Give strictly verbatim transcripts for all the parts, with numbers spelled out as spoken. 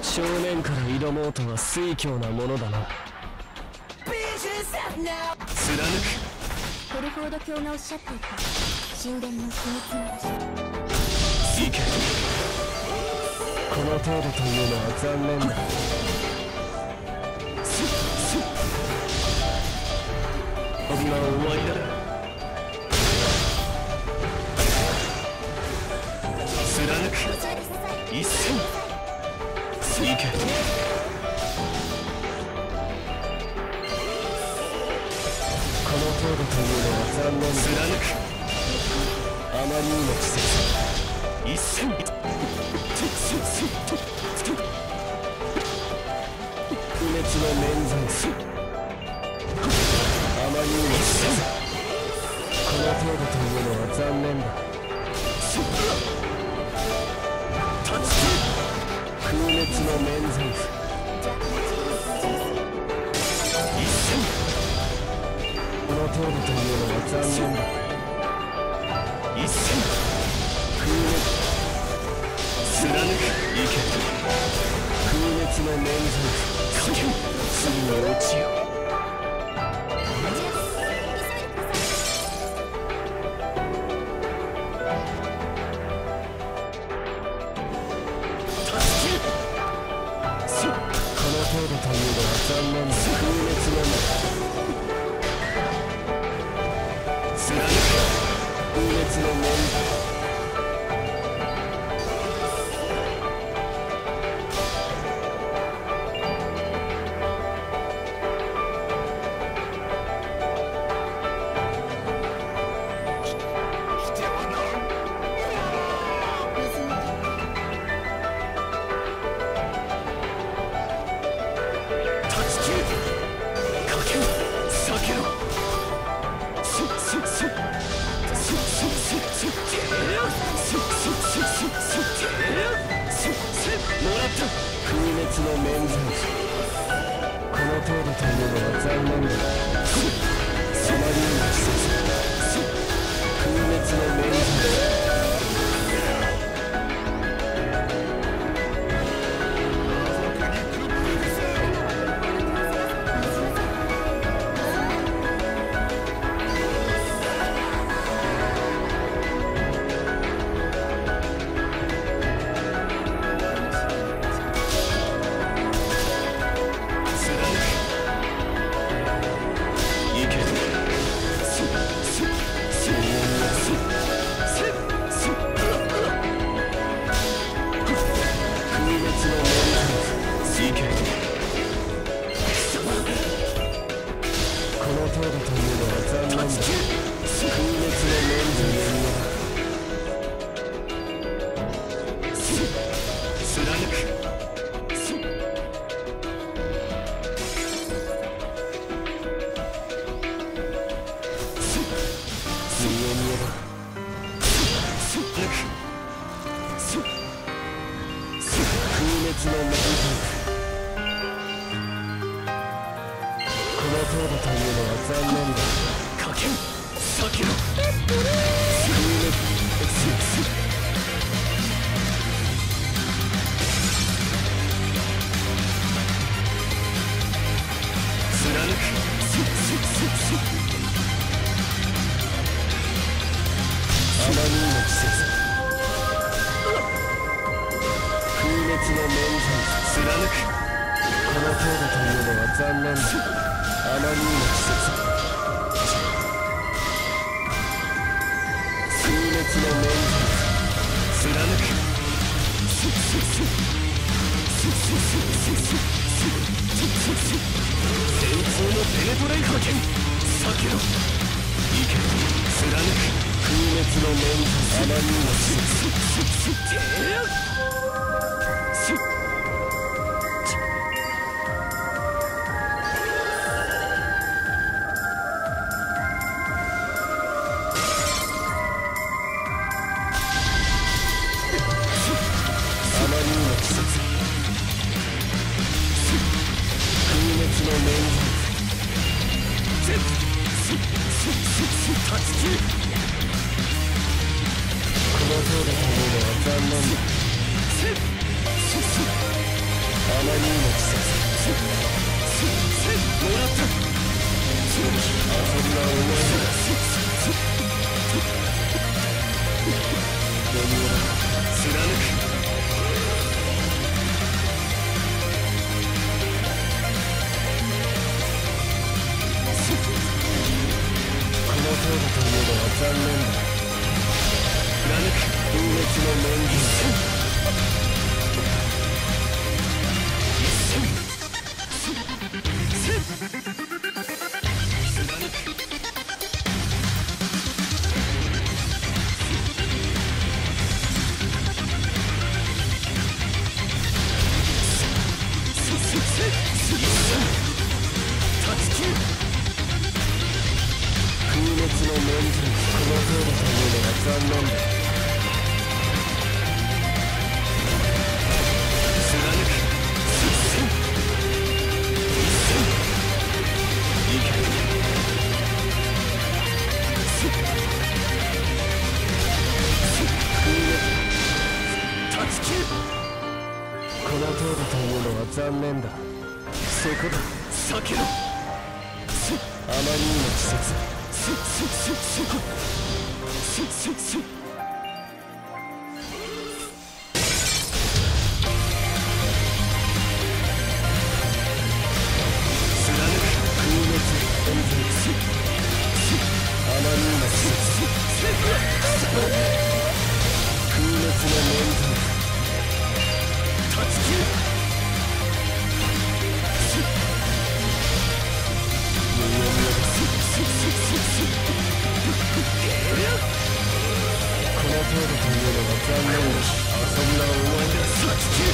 正面から挑もうとは推挙なものだな。貫く。 ヘルフォード卿がおっしゃっていた神殿の秘密の場所。 行け。この程度というのは残念だ。すっすっこんな終わりだ。貫く。一戦行け。この程度というのは残念だ。貫く。あまりにも季節。一戦不滅の免罪。あまりにも季節。この程度というのは残念だ。空滅の免罪符。一戦この程度というのは残念だ。一戦空滅貫く。行け。空滅の免罪符。次に落ちよ。程度というのは残念な空滅の目。貫く。空滅の面。空滅の免罪符。この程度というのは残念だ。あまりにも季節。空滅の免罪符。この程度というのは残念だ。空滅の免罪符。貫く。水泳にえば貫く。空滅の免罪符。この程度というのは残念だ。かけん避けろ。空滅貫く。あまりにも季節。空滅の免罪符。貫く。この程度というのは残念だ。あまりにも季節。空滅の免罪符。貫く。電通のペネトレイハーケン避けろ。行け。貫く。空滅の免罪符。あまりにも季節。この程度というのは残念だ。 まりの季節もらった遊びは終わりだ読みは貫くこの程度というのは残念だ貫く風滅の面一戦残念だそこだ避けろあまりにも季節すすすすすすす貫く空熱温存あまりにも季節空熱の面存断ち切るこの程度というのは残念だ遊びは終わりださき切る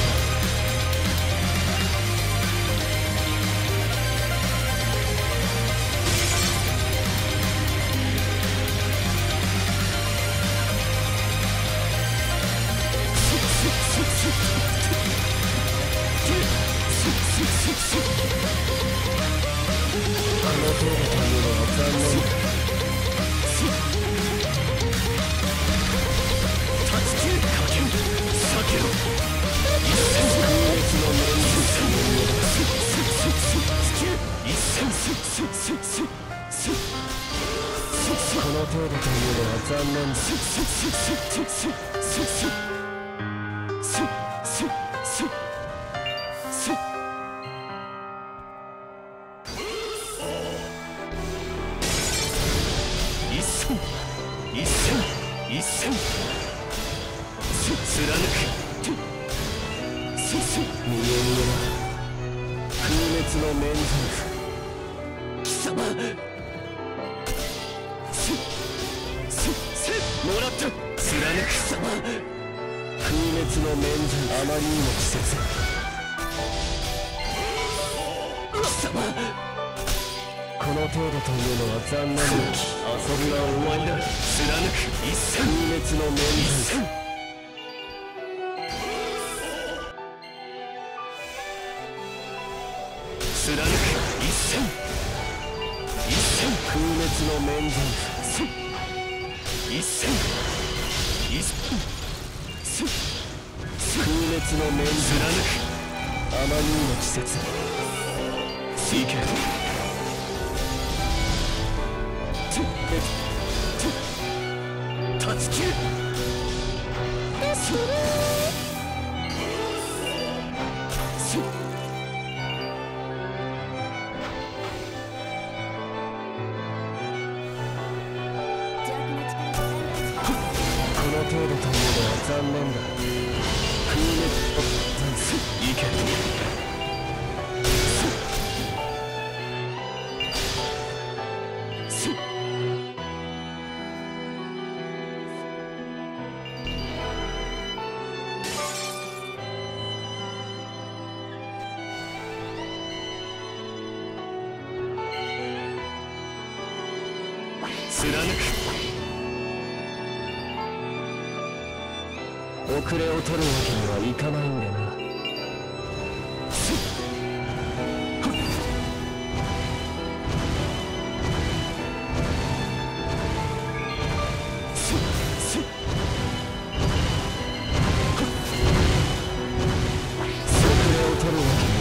この程度というのは残念だこの程度というのは残念だ一戦一戦一戦貫く見え見えな空熱の面残貴様すすすもらった貫く貴様空熱の面残あまりにも季節貴様この程度というのは残念だ遊びは終わりだ貫く一戦空熱の面残貫く一戦一戦空熱の面残一戦一戦空熱の面貫くあまりにも季節いけ断ち切るこの程度というのは残念だ空熱をいけ貫く遅れを取るわけにはいかないんでな遅れを取るわけに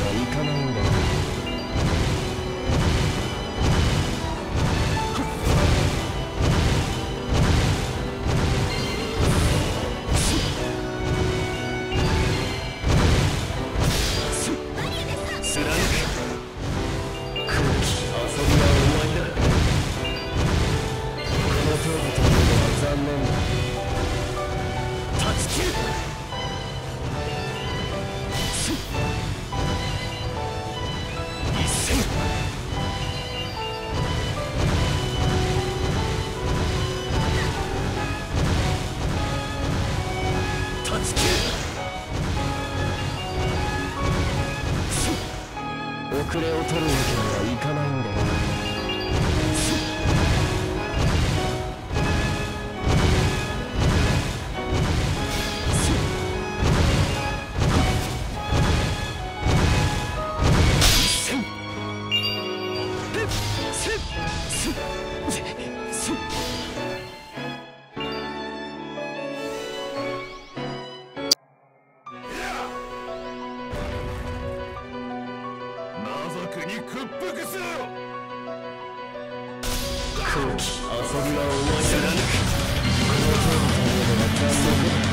遅れを取るわけにはいかないんだよ。 に屈服せよ。 空気遊びは終わりだ。この程度というのは残酷だ。